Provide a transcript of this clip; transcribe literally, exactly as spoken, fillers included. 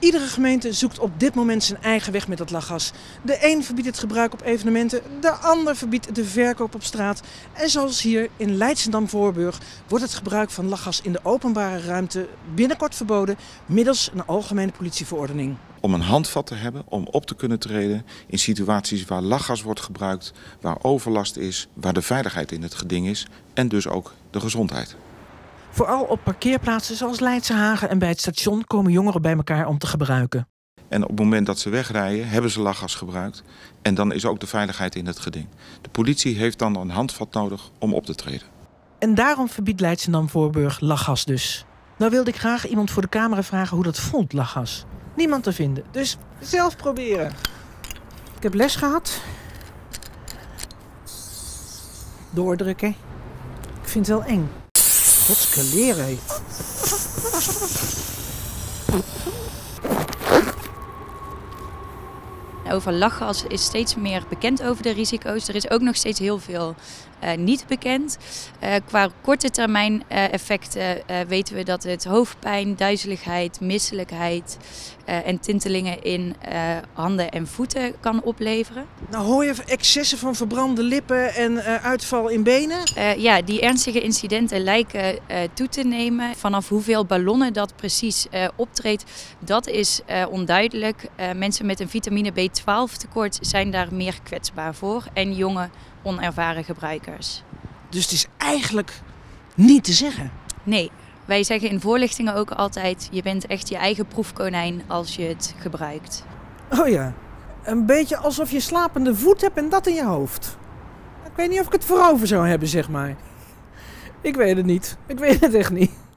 Iedere gemeente zoekt op dit moment zijn eigen weg met het lachgas. De een verbiedt het gebruik op evenementen, de ander verbiedt de verkoop op straat. En zoals hier in Leidschendam-Voorburg wordt het gebruik van lachgas in de openbare ruimte binnenkort verboden middels een algemene politieverordening. Om een handvat te hebben, om op te kunnen treden in situaties waar lachgas wordt gebruikt, waar overlast is, waar de veiligheid in het geding is en dus ook de gezondheid. Vooral op parkeerplaatsen zoals Leidse Hagen en bij het station komen jongeren bij elkaar om te gebruiken. En op het moment dat ze wegrijden, hebben ze lachgas gebruikt. En dan is ook de veiligheid in het geding. De politie heeft dan een handvat nodig om op te treden. En daarom verbiedt Leidschendam-Voorburg lachgas dus. Nou wilde ik graag iemand voor de camera vragen hoe dat voelt, lachgas. Niemand te vinden, dus zelf proberen. Ik heb les gehad. Doordrukken. Ik vind het wel eng. Godskeleren, hé. Over lachgas is steeds meer bekend over de risico's. Er is ook nog steeds heel veel uh, niet bekend. Uh, qua korte termijn uh, effecten uh, weten we dat het hoofdpijn, duizeligheid, misselijkheid uh, en tintelingen in uh, handen en voeten kan opleveren. Nou hoor je excessen van verbrande lippen en uh, uitval in benen? Uh, ja, die ernstige incidenten lijken uh, toe te nemen. Vanaf hoeveel ballonnen dat precies uh, optreedt, dat is uh, onduidelijk. Uh, mensen met een vitamine B twaalf tekort zijn daar meer kwetsbaar voor en jonge, onervaren gebruikers. Dus het is eigenlijk niet te zeggen? Nee, wij zeggen in voorlichtingen ook altijd, je bent echt je eigen proefkonijn als je het gebruikt. Oh ja, een beetje alsof je slapende voet hebt en dat in je hoofd. Ik weet niet of ik het voorover zou hebben, zeg maar. Ik weet het niet. Ik weet het echt niet.